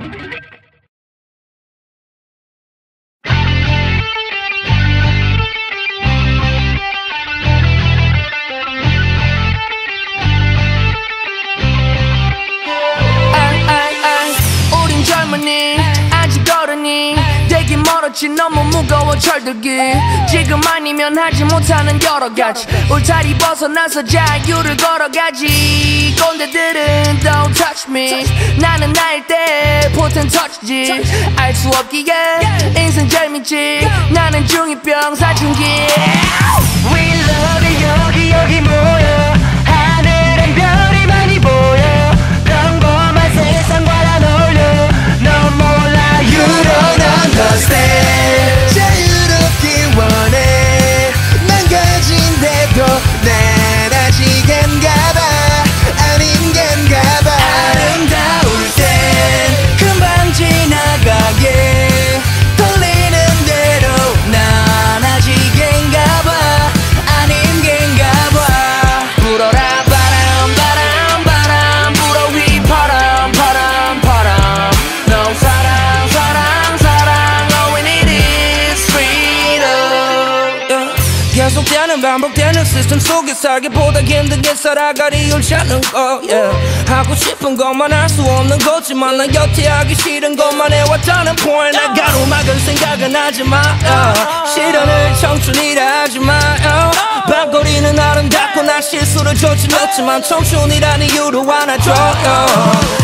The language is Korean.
우린 젊으니 아직 어른이 되긴 멀었지 너무 무거워 철들기 지금 아니면 하지 못하는 여러 가지 울타리 벗어나서 자유를 걸어가지 꼰대들은 don't touch me 나는 나일 때 포텐 터치지 알 수 없기에 인생 재밌지 나는 중2병 사춘기 We love it 여기 모여 하늘엔 별이 많이 보여 평범한 세상과 난 어울려 넌 몰라 You don't understand 자유롭길 원해 난 가진데도 난 아직 겐가봐 아닌 겐가봐 아름다울 땐 금방 지나가게 돌리는 대로 난 아직 겐가봐 아닌 겐가봐 불어라 바람 바람 바람 불어 휘파람 바람 바람 No 사랑 사랑 사랑 All we need is freedom 계속되는 반복되는 시스템 속에 살기보다 힘들게 살아갈 이유를 찾는 거 yeah. 하고 싶은 것만 할 수 없는 거지만 난 여태 하기 싫은 것만 해왔다는 point 나 가로막은 생각은 하지마 실현을 청춘이라 하지마 밤거리는 아름답고 난 실수를 저질렀지만 청춘이란 이유로 안아줘